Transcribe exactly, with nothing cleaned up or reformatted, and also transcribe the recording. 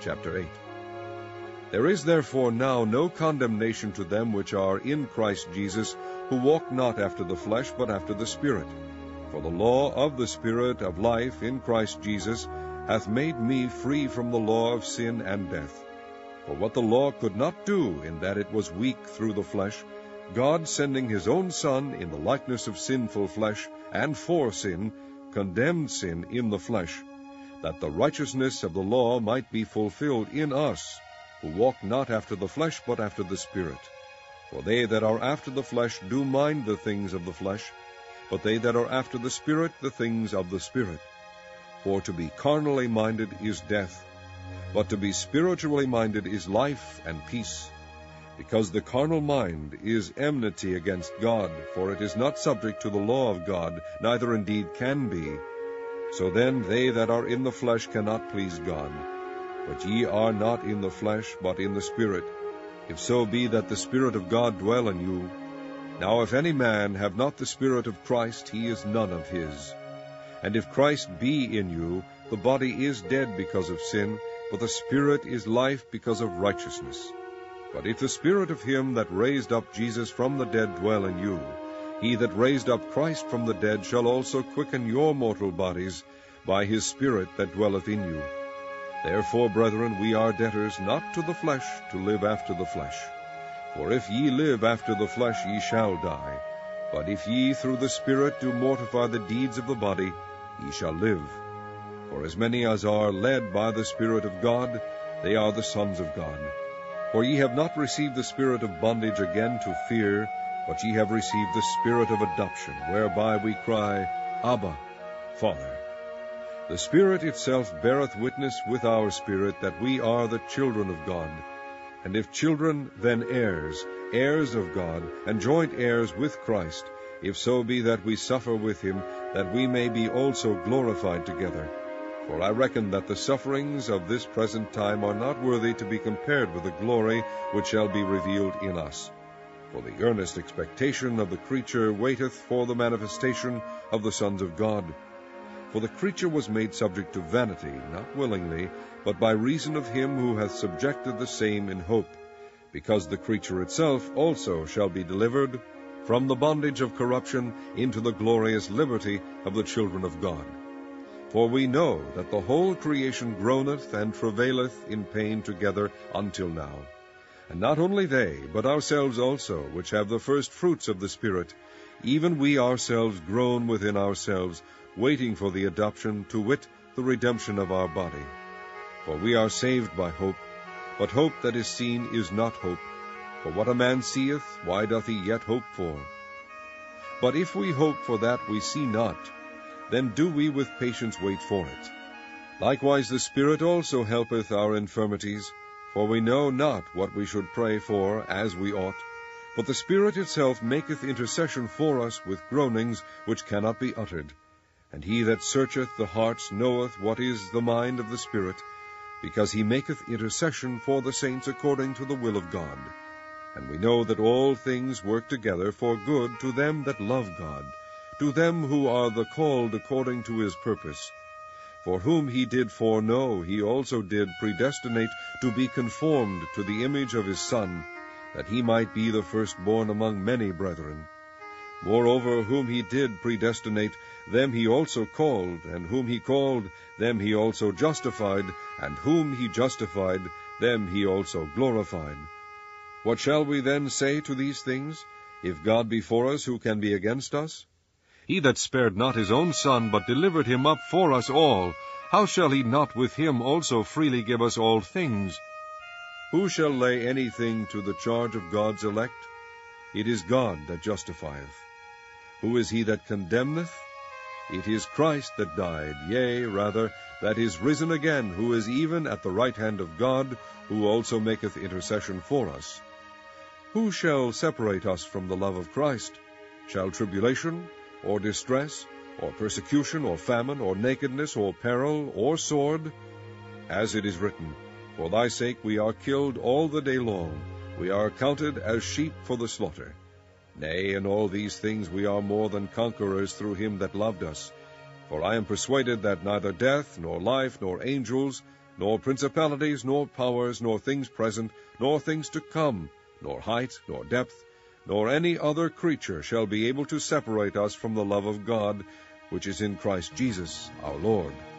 chapter eight. There is therefore now no condemnation to them which are in Christ Jesus, who walk not after the flesh, but after the Spirit. For the law of the Spirit of life in Christ Jesus hath made me free from the law of sin and death. For what the law could not do, in that it was weak through the flesh, God sending his own Son in the likeness of sinful flesh, and for sin, condemned sin in the flesh, that the righteousness of the law might be fulfilled in us, who walk not after the flesh, but after the Spirit. For they that are after the flesh do mind the things of the flesh, but they that are after the Spirit the things of the Spirit. For to be carnally minded is death, but to be spiritually minded is life and peace. Because the carnal mind is enmity against God, for it is not subject to the law of God, neither indeed can be. So then they that are in the flesh cannot please God. But ye are not in the flesh, but in the Spirit, if so be that the Spirit of God dwell in you. Now if any man have not the Spirit of Christ, he is none of his. And if Christ be in you, the body is dead because of sin, but the Spirit is life because of righteousness. But if the Spirit of him that raised up Jesus from the dead dwell in you, he that raised up Christ from the dead shall also quicken your mortal bodies by his Spirit that dwelleth in you. Therefore, brethren, we are debtors not to the flesh, to live after the flesh. For if ye live after the flesh, ye shall die. But if ye through the Spirit do mortify the deeds of the body, ye shall live. For as many as are led by the Spirit of God, they are the sons of God. For ye have not received the spirit of bondage again to fear, but ye have received the Spirit of adoption, whereby we cry, Abba, Father. The Spirit itself beareth witness with our spirit that we are the children of God. And if children, then heirs, heirs of God, and joint heirs with Christ, if so be that we suffer with him, that we may be also glorified together. For I reckon that the sufferings of this present time are not worthy to be compared with the glory which shall be revealed in us. For the earnest expectation of the creature waiteth for the manifestation of the sons of God. For the creature was made subject to vanity, not willingly, but by reason of him who hath subjected the same in hope, because the creature itself also shall be delivered from the bondage of corruption into the glorious liberty of the children of God. For we know that the whole creation groaneth and travaileth in pain together until now. And not only they, but ourselves also, which have the first fruits of the Spirit, even we ourselves groan within ourselves, waiting for the adoption, to wit, the redemption of our body. For we are saved by hope, but hope that is seen is not hope. For what a man seeth, why doth he yet hope for? But if we hope for that we see not, then do we with patience wait for it. Likewise the Spirit also helpeth our infirmities, for we know not what we should pray for as we ought, but the Spirit itself maketh intercession for us with groanings which cannot be uttered. And he that searcheth the hearts knoweth what is the mind of the Spirit, because he maketh intercession for the saints according to the will of God. And we know that all things work together for good to them that love God, to them who are the called according to his purpose. For whom he did foreknow, he also did predestinate to be conformed to the image of his Son, that he might be the firstborn among many brethren. Moreover, whom he did predestinate, them he also called, and whom he called, them he also justified, and whom he justified, them he also glorified. What shall we then say to these things? If God be for us, who can be against us? He that spared not his own Son, but delivered him up for us all, how shall he not with him also freely give us all things? Who shall lay anything to the charge of God's elect? It is God that justifieth. Who is he that condemneth? It is Christ that died, yea, rather, that is risen again, who is even at the right hand of God, who also maketh intercession for us. Who shall separate us from the love of Christ? Shall tribulation, or distress, or persecution, or famine, or nakedness, or peril, or sword? As it is written, For thy sake we are killed all the day long, we are accounted as sheep for the slaughter. Nay, in all these things we are more than conquerors through him that loved us. For I am persuaded that neither death, nor life, nor angels, nor principalities, nor powers, nor things present, nor things to come, nor height, nor depth, nor any other creature shall be able to separate us from the love of God, which is in Christ Jesus our Lord.